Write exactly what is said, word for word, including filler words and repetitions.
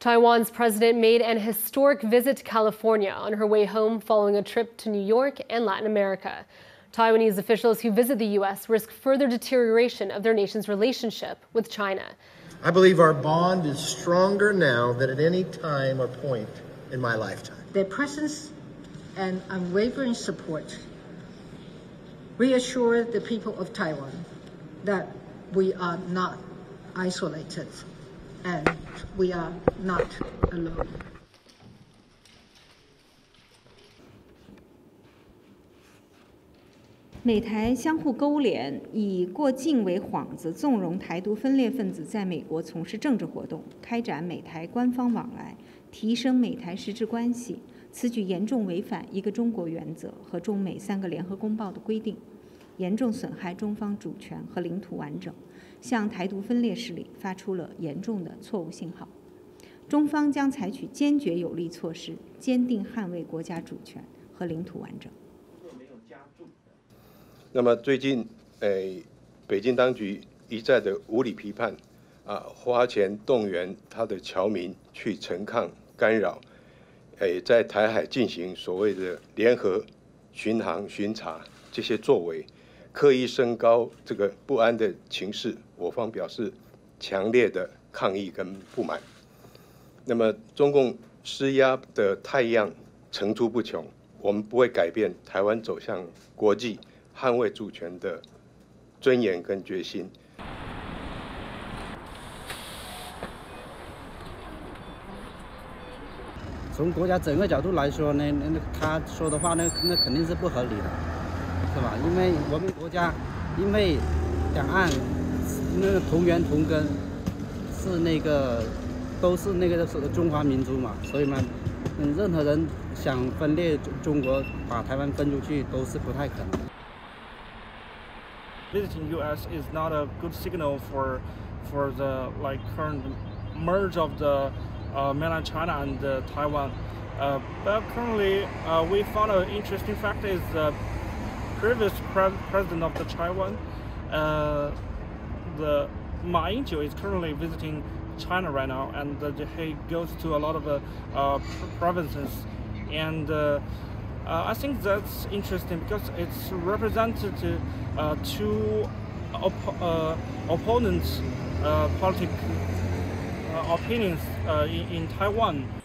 Taiwan's president made an historic visit to California on her way home following a trip to New York and Latin America. Taiwanese officials who visit the U S risk further deterioration of their nation's relationship with China. I believe our bond is stronger now than at any time or point in my lifetime. Their presence and unwavering support reassure the people of Taiwan that we are not isolated and we are not alone. 美台相互勾连，以过境为幌子，纵容台独分裂分子在美国从事政治活动，开展美台官方往来，提升美台实质关系。此举严重违反一个中国原则和中美三个联合公报的规定，严重损害中方主权和领土完整，向台独分裂势力发出了严重的错误信号。中方将采取坚决有力措施，坚定捍卫国家主权和领土完整。 那么最近，诶，北京当局一再的无理批判，啊，花钱动员他的侨民去陈抗干扰，诶，在台海进行所谓的联合巡航巡查这些作为，刻意升高这个不安的情势，我方表示强烈的抗议跟不满。那么中共施压的态样层出不穷，我们不会改变台湾走向国际 捍卫主权的尊严跟决心。 从国家整个角度来说呢，那他说的话呢，那肯定是不合理的，是吧？因为我们国家，因为两岸那个同源同根，是那个都是那个中华民族嘛，所以嘛，嗯，任何人想分裂中国，把台湾分出去，都是不太可能。 Visiting U S is not a good signal for for the like current merge of the uh, mainland China and uh, Taiwan. Uh, but currently, uh, we found an interesting fact is the previous pre president of the Taiwan, uh, the Mao Ning is currently visiting China right now, and uh, he goes to a lot of uh, uh, provinces, and. Uh, Uh, I think that's interesting because it's represented uh, two op uh, opponents' uh, political uh, opinions uh, in, in Taiwan.